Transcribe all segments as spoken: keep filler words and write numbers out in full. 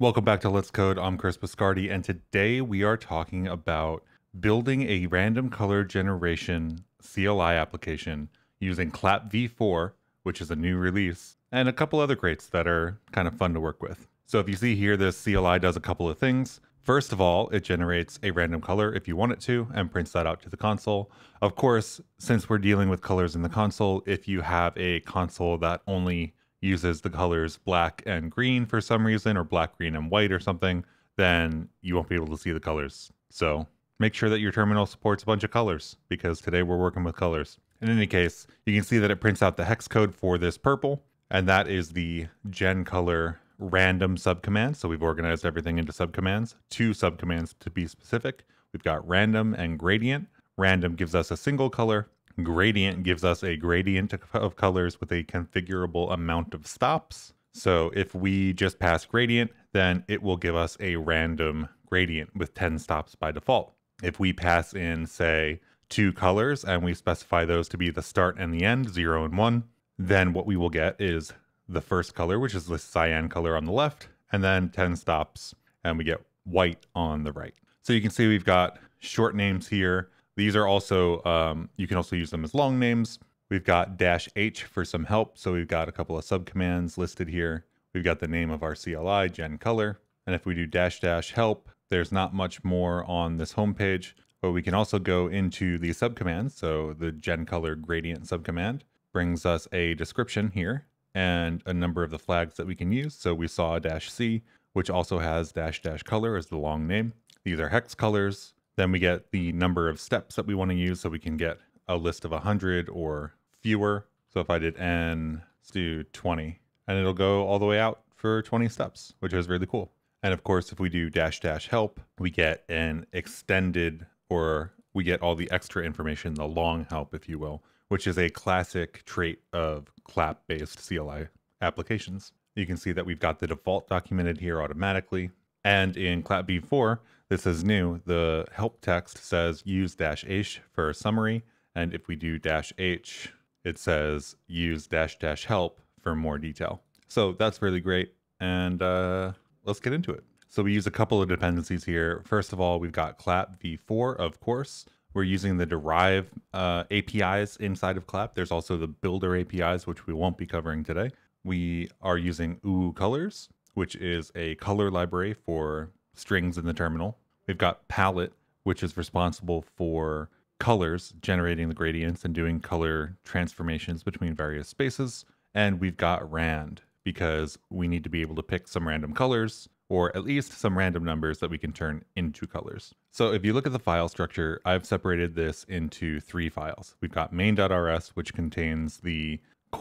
Welcome back to Let's Code. I'm Chris Biscardi, and today we are talking about building a random color generation C L I application using Clap v four, which is a new release, and a couple other crates that are kind of fun to work with. So if you see here, this C L I does a couple of things. First of all, it generates a random color if you want it to, and prints that out to the console. Of course, since we're dealing with colors in the console, if you have a console that only uses the colors black and green for some reason, or black, green, and white or something, then you won't be able to see the colors. So make sure that your terminal supports a bunch of colors, because today we're working with colors. In any case, you can see that it prints out the hex code for this purple, and that is the gen color random subcommand. So we've organized everything into subcommands, two subcommands to be specific. We've got random and gradient. Random gives us a single color. Gradient gives us a gradient of colors with a configurable amount of stops. So if we just pass gradient, then it will give us a random gradient with ten stops by default. If we pass in, say, two colors and we specify those to be the start and the end, zero and one, then what we will get is the first color, which is the cyan color on the left, and then ten stops, and we get white on the right. So you can see we've got short names here. These are also, um, you can also use them as long names. We've got dash H for some help. So we've got a couple of subcommands listed here. We've got the name of our C L I, gen color. And if we do dash dash help, there's not much more on this homepage, but we can also go into the subcommands. So the gen color gradient subcommand brings us a description here and a number of the flags that we can use. So we saw dash C, which also has dash dash color as the long name. These are hex colors. Then we get the number of steps that we want to use, so we can get a list of one hundred or fewer. So if I did n, let's do twenty, and it'll go all the way out for twenty steps, which is really cool. And of course, if we do dash dash help, we get an extended, or we get all the extra information, the long help, if you will, which is a classic trait of clap-based C L I applications. You can see that we've got the default documented here automatically. And in Clap v four, this is new. The help text says use dash H for a summary. And if we do dash H, it says use dash dash help for more detail. So that's really great. And uh, let's get into it. So we use a couple of dependencies here. First of all, we've got Clap v four, of course. We're using the derive uh, A P Is inside of Clap. There's also the builder A P Is, which we won't be covering today. We are using oo colors, which is a color library for strings in the terminal. We've got palette, which is responsible for colors, generating the gradients and doing color transformations between various spaces. And we've got rand, because we need to be able to pick some random colors, or at least some random numbers that we can turn into colors. So if you look at the file structure, I've separated this into three files. We've got main.rs, which contains the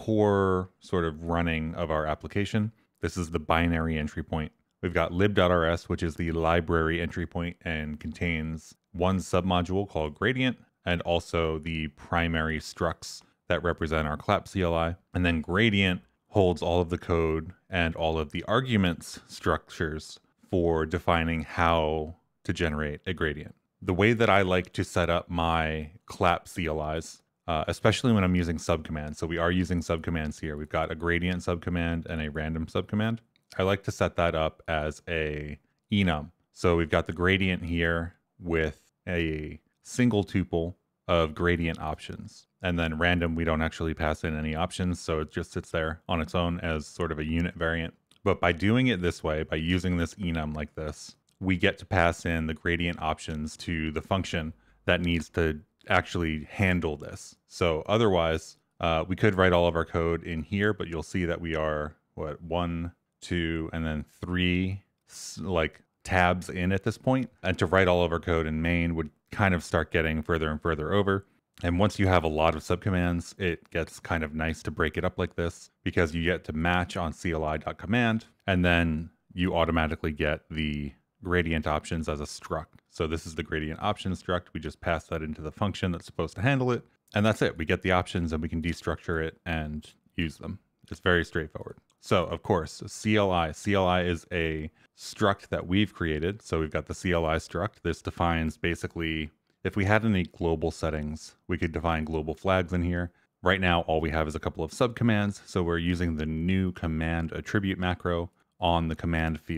core sort of running of our application. This is the binary entry point. We've got lib.rs, which is the library entry point and contains one submodule called gradient, and also the primary structs that represent our clap C L I. And then gradient holds all of the code and all of the arguments structures for defining how to generate a gradient. The way that I like to set up my clap C L Is, Uh, especially when I'm using subcommands. So we are using subcommands here. We've got a gradient subcommand and a random subcommand. I like to set that up as a enum. So we've got the gradient here with a single tuple of gradient options. And then random, we don't actually pass in any options. So it just sits there on its own as sort of a unit variant. But by doing it this way, by using this enum like this, we get to pass in the gradient options to the function that needs to actually handle this. So otherwise, uh, we could write all of our code in here, but you'll see that we are, what, one, two, and then three like tabs in at this point. And to write all of our code in main would kind of start getting further and further over. And once you have a lot of subcommands, it gets kind of nice to break it up like this, because you get to match on C L I.command, and then you automatically get the gradient options as a struct. So this is the gradient option struct. We just pass that into the function that's supposed to handle it. And that's it. We get the options and we can destructure it and use them. It's very straightforward. So of course, C L I. C L I is a struct that we've created. So we've got the C L I struct. This defines basically, if we had any global settings, we could define global flags in here. Right now, all we have is a couple of subcommands. So we're using the new command attribute macro on the command field.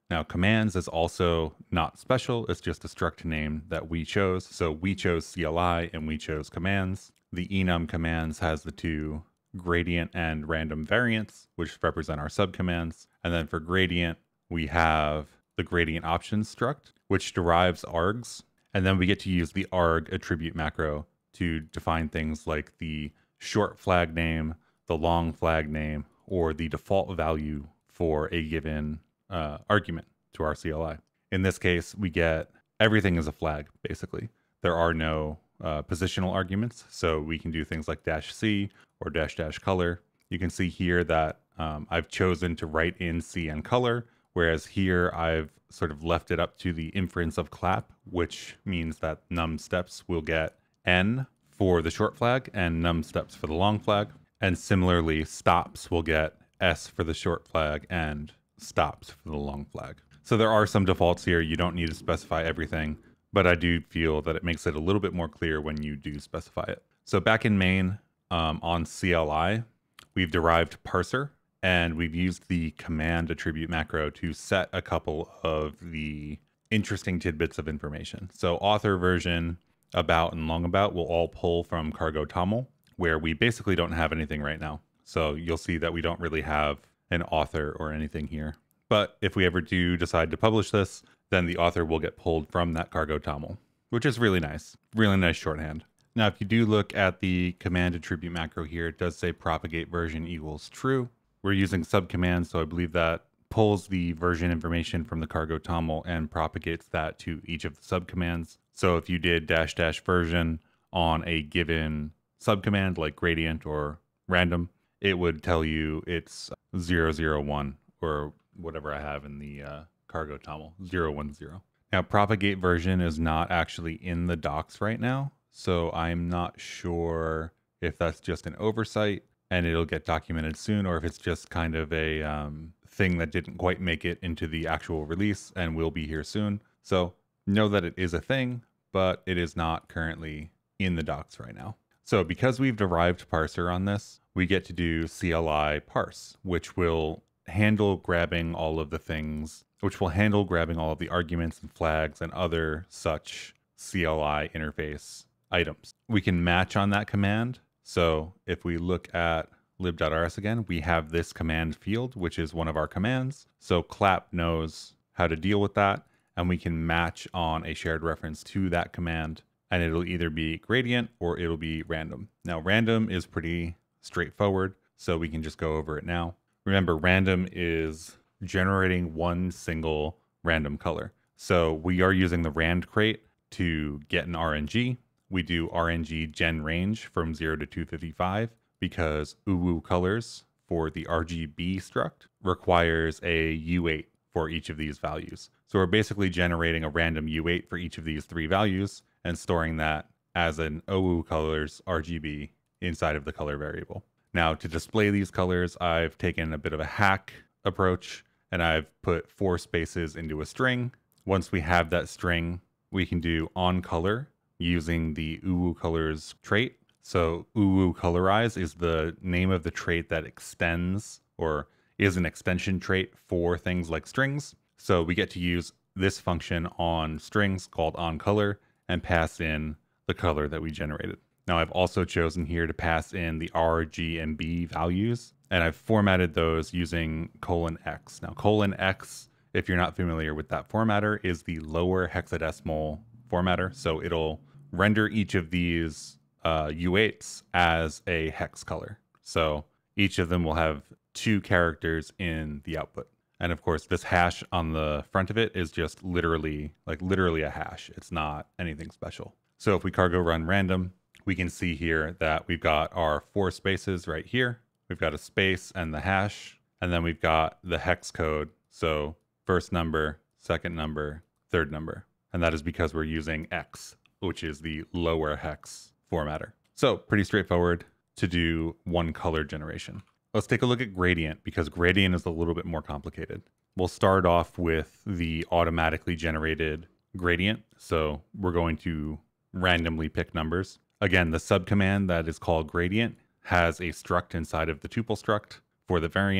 Now, commands is also not special. It's just a struct name that we chose. So we chose C L I and we chose commands. The enum commands has the two gradient and random variants, which represent our subcommands. And then for gradient, we have the gradient options struct, which derives args. And then we get to use the arg attribute macro to define things like the short flag name, the long flag name, or the default value for a given uh, argument to our C L I. In this case, we get everything as a flag, basically. There are no uh, positional arguments, so we can do things like dash C or dash dash color. You can see here that um, I've chosen to write in C and color, whereas here I've sort of left it up to the inference of clap, which means that num steps will get N for the short flag and num steps for the long flag. And similarly, stops will get S for the short flag and stops for the long flag. So there are some defaults here. You don't need to specify everything, but I do feel that it makes it a little bit more clear when you do specify it. So back in main um, on C L I, we've derived parser, and we've used the command attribute macro to set a couple of the interesting tidbits of information. So author, version, about, and long about will all pull from cargo toml, where we basically don't have anything right now. So you'll see that we don't really have an author or anything here. But if we ever do decide to publish this, then the author will get pulled from that cargo toml, which is really nice. Really nice shorthand. Now, if you do look at the command attribute macro here, it does say propagate version equals true. We're using subcommands, so I believe that pulls the version information from the cargo toml and propagates that to each of the subcommands. So if you did dash dash version on a given subcommand like gradient or random, it would tell you it's zero zero one or whatever I have in the uh, cargo toml, zero one zero. Now, propagate version is not actually in the docs right now, so I'm not sure if that's just an oversight and it'll get documented soon, or if it's just kind of a um, thing that didn't quite make it into the actual release and will be here soon. So know that it is a thing, but it is not currently in the docs right now. So because we've derived parser on this, we get to do C L I parse, which will handle grabbing all of the things, which will handle grabbing all of the arguments and flags and other such C L I interface items. We can match on that command. So if we look at lib.rs again, we have this command field, which is one of our commands. So clap knows how to deal with that, and we can match on a shared reference to that command, and it'll either be gradient or it'll be random. Now, random is pretty straightforward, so we can just go over it now. Remember, random is generating one single random color. So we are using the rand crate to get an R N G. We do R N G gen range from zero to two fifty-five because U W U colors for the R G B struct requires a U eight for each of these values. So we're basically generating a random U eight for each of these three values and storing that as an O W U colors R G B inside of the color variable. Now, to display these colors, I've taken a bit of a hack approach and I've put four spaces into a string. Once we have that string, we can do on color using the U W U colors trait. So U W U colorize is the name of the trait that extends or is an extension trait for things like strings. So we get to use this function on strings called on color and pass in the color that we generated. Now, I've also chosen here to pass in the R, G, and B values, and I've formatted those using colon X. Now, colon X, if you're not familiar with that formatter, is the lower hexadecimal formatter. So it'll render each of these uh, U eights as a hex color. So each of them will have two characters in the output. And of course, this hash on the front of it is just literally, like literally a hash. It's not anything special. So if we cargo run random, we can see here that we've got our four spaces right here. We've got a space and the hash, and then we've got the hex code. So first number, second number, third number. And that is because we're using X, which is the lower hex formatter. So pretty straightforward to do one color generation. Let's take a look at gradient, because gradient is a little bit more complicated. We'll start off with the automatically generated gradient. So we're going to randomly pick numbers. Again, the subcommand that is called gradient has a struct inside of the tuple struct for the variant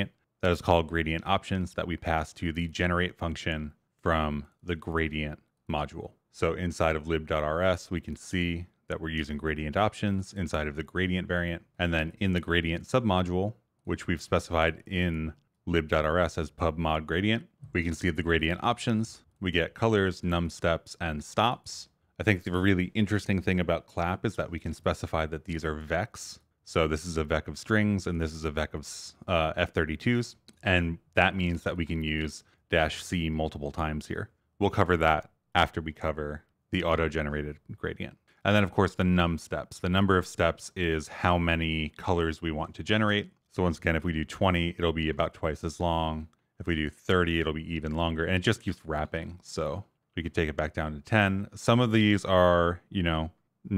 that is called gradient options that we pass to the generate function from the gradient module. So inside of lib.rs, we can see that we're using gradient options inside of the gradient variant. And then in the gradient submodule, which we've specified in lib.rs as pubmod gradient, we can see the gradient options. We get colors, num steps, and stops. I think the really interesting thing about clap is that we can specify that these are vecs. So this is a vec of strings, and this is a vec of uh, F thirty-twos. And that means that we can use dash C multiple times here. We'll cover that after we cover the auto-generated gradient. And then, of course, the num steps. The number of steps is how many colors we want to generate. So once again, if we do twenty, it'll be about twice as long. If we do thirty, it'll be even longer. And it just keeps wrapping. So we could take it back down to ten. Some of these are, you know,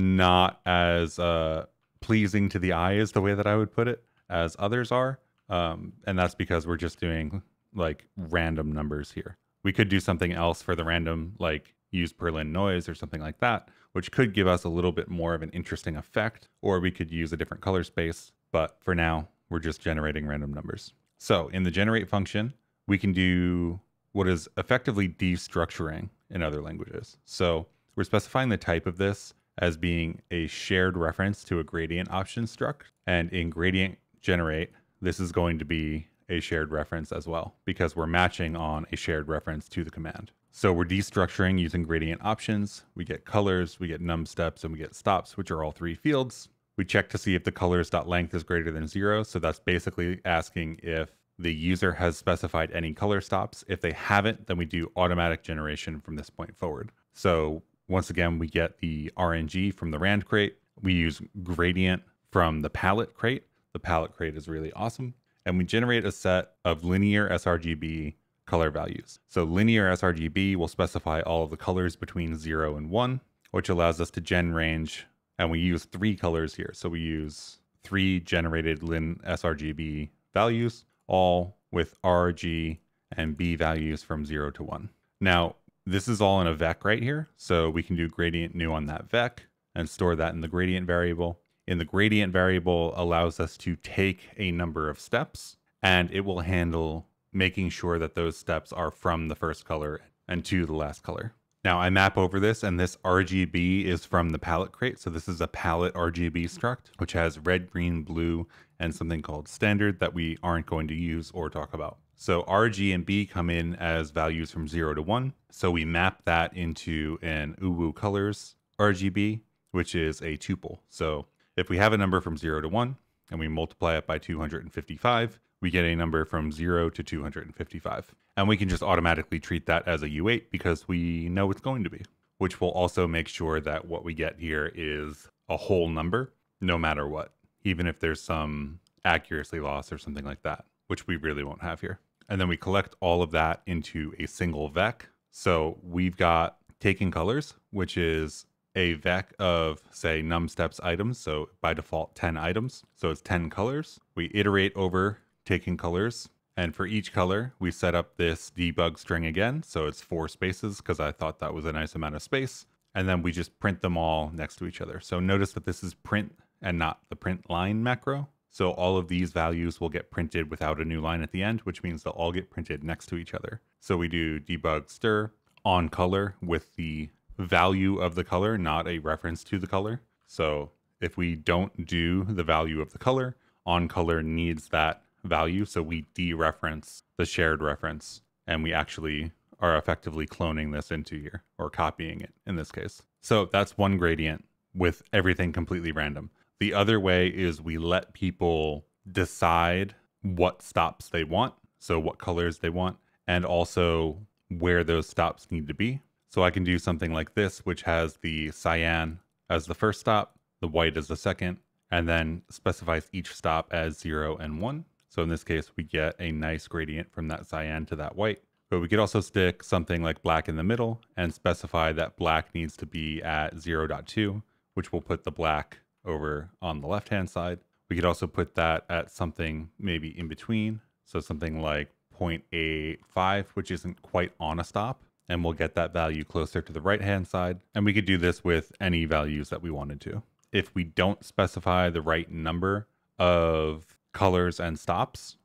not as uh, pleasing to the eye is the way that I would put it as others are. Um, and that's because we're just doing like random numbers here. We could do something else for the random, like use Perlin noise or something like that, which could give us a little bit more of an interesting effect, or we could use a different color space. But for now, we're just generating random numbers. So in the generate function, we can do what is effectively destructuring in other languages. So we're specifying the type of this as being a shared reference to a gradient option struct. And in gradient generate, this is going to be a shared reference as well, because we're matching on a shared reference to the command. So we're destructuring using gradient options. We get colors, we get num steps, and we get stops, which are all three fields. We check to see if the colors.length is greater than zero. So that's basically asking if the user has specified any color stops. If they haven't, then we do automatic generation from this point forward. So once again, we get the R N G from the rand crate. We use gradient from the palette crate. The palette crate is really awesome. And we generate a set of linear sRGB color values. So linear sRGB will specify all of the colors between zero and one, which allows us to gen range. And we use three colors here. So we use three generated lin sRGB values, all with R, G, and B values from zero to one. Now, this is all in a vec right here. So we can do gradient new on that vec and store that in the gradient variable. In the gradient variable allows us to take a number of steps, and it will handle making sure that those steps are from the first color and to the last color. Now I map over this, and this R G B is from the palette crate. So this is a palette R G B struct, which has red, green, blue, and something called standard that we aren't going to use or talk about. So R, G, and B come in as values from zero to one. So we map that into an uwu colors R G B, which is a tuple. So if we have a number from zero to one and we multiply it by two hundred fifty-five, we get a number from zero to two hundred fifty-five. And we can just automatically treat that as a U eight because we know it's going to be, which will also make sure that what we get here is a whole number, no matter what, even if there's some accuracy loss or something like that, which we really won't have here. And then we collect all of that into a single vec. So we've got taking colors, which is a vec of, say, num steps items. So by default, ten items. So it's ten colors. We iterate over taking colors. And for each color, we set up this debug string again. So it's four spaces because I thought that was a nice amount of space. And then we just print them all next to each other. So notice that this is print and not the print line macro. So all of these values will get printed without a new line at the end, which means they'll all get printed next to each other. So we do debug stir on color with the value of the color, not a reference to the color. So if we don't do the value of the color, on color needs that value. So we dereference the shared reference, and we actually are effectively cloning this into here, or copying it in this case. So that's one gradient with everything completely random. The other way is we let people decide what stops they want, so what colors they want, and also where those stops need to be. So I can do something like this, which has the cyan as the first stop, the white as the second, and then specifies each stop as zero and one. So in this case, we get a nice gradient from that cyan to that white. But we could also stick something like black in the middle and specify that black needs to be at zero point two, which will put the black over on the left-hand side. We could also put that at something maybe in between. So something like zero point eight five, which isn't quite on a stop. And we'll get that value closer to the right-hand side. And we could do this with any values that we wanted to. If we don't specify the right number of colors and stops,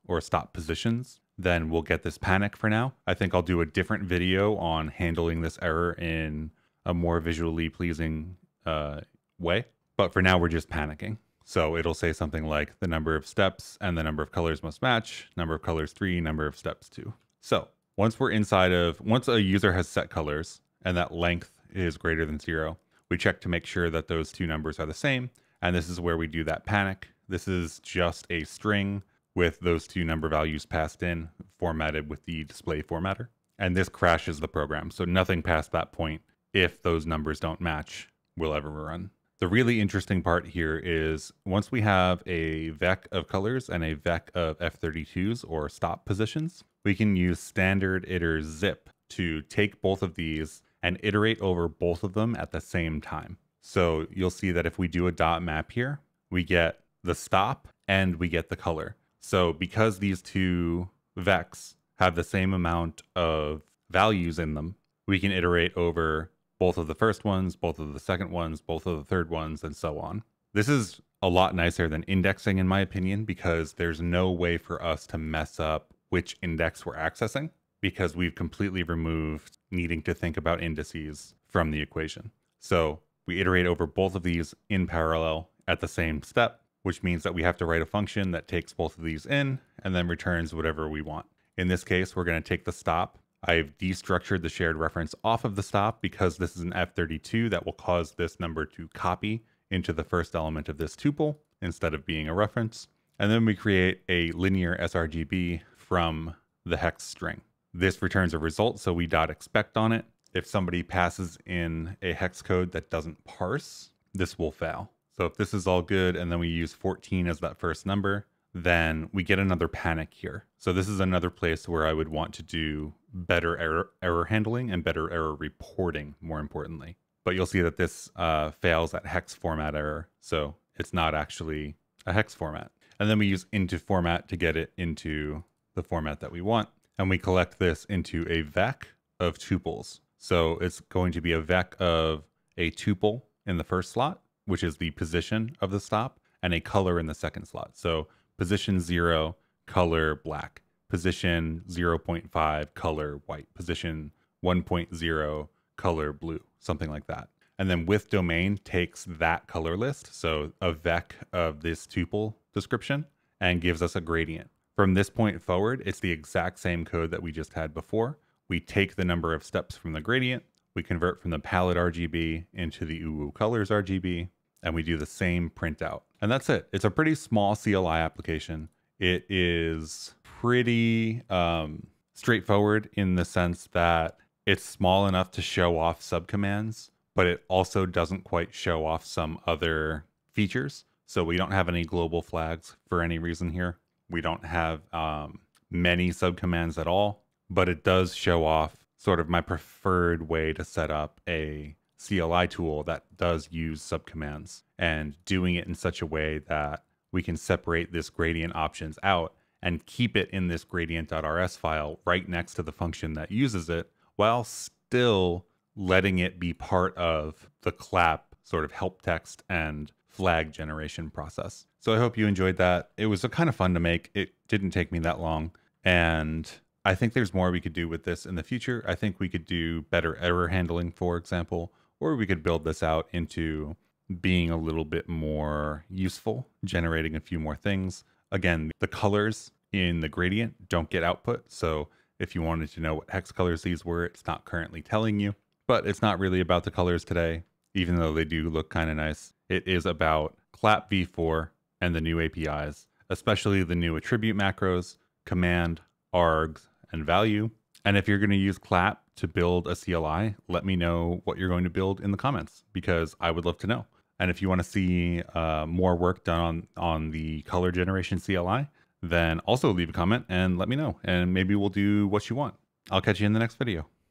or stop positions, then we'll get this panic for now. I think I'll do a different video on handling this error in a more visually pleasing uh, way. But for now, we're just panicking. So it'll say something like the number of steps and the number of colors must match, number of colors three, number of steps two. So once we're inside of, once a user has set colors and that length is greater than zero, we check to make sure that those two numbers are the same. And this is where we do that panic. This is just a string with those two number values passed in, formatted with the display formatter. And this crashes the program. So nothing past that point, if those numbers don't match, will ever run. The really interesting part here is once we have a vec of colors and a vec of F thirty-twos or stop positions, we can use standard iter zip to take both of these and iterate over both of them at the same time. So you'll see that if we do a dot map here, we get the stop and we get the color. So because these two vecs have the same amount of values in them, we can iterate over both of the first ones, both of the second ones, both of the third ones, and so on. This is a lot nicer than indexing, in my opinion, because there's no way for us to mess up which index we're accessing, because we've completely removed needing to think about indices from the equation. So we iterate over both of these in parallel at the same step, which means that we have to write a function that takes both of these in and then returns whatever we want. In this case, we're going to take the stop. I've destructured the shared reference off of the stop because this is an F thirty-two that will cause this number to copy into the first element of this tuple instead of being a reference. And then we create a linear sRGB from the hex string. This returns a result, so we dot expect on it. If somebody passes in a hex code that doesn't parse, this will fail. So if this is all good and then we use fourteen as that first number, then we get another panic here. So this is another place where I would want to do better error, error handling and better error reporting, more importantly. But you'll see that this uh, fails at hex format error. So it's not actually a hex format. And then we use into format to get it into the format that we want. And we collect this into a vec of tuples. So it's going to be a vec of a tuple in the first slot, which is the position of the stop, and a color in the second slot. So position zero, color black. Position zero point five, color white. Position one point zero, color blue, something like that. And then with domain takes that color list, so a vec of this tuple description, and gives us a gradient. From this point forward, it's the exact same code that we just had before. We take the number of steps from the gradient, we convert from the palette R G B into the U W colors R G B, and we do the same printout. And that's it. It's a pretty small C L I application. It is pretty um, straightforward in the sense that it's small enough to show off subcommands, but it also doesn't quite show off some other features. So we don't have any global flags for any reason here. We don't have um, many subcommands at all, but it does show off sort of my preferred way to set up a C L I tool that does use subcommands, and doing it in such a way that we can separate this gradient options out and keep it in this gradient.rs file right next to the function that uses it, while still letting it be part of the clap sort of help text and flag generation process. So I hope you enjoyed that. It was a kind of fun to make. It didn't take me that long. And I think there's more we could do with this in the future. I think we could do better error handling, for example, or we could build this out into being a little bit more useful, generating a few more things. Again, the colors in the gradient don't get output. So if you wanted to know what hex colors these were, it's not currently telling you. But it's not really about the colors today, even though they do look kind of nice. It is about clap v four and the new A P Is, especially the new attribute macros, command, args, and value. And if you're going to use clap to build a C L I, let me know what you're going to build in the comments, because I would love to know. And if you want to see uh, more work done on, on the color generation C L I, then also leave a comment and let me know, and maybe we'll do what you want. I'll catch you in the next video.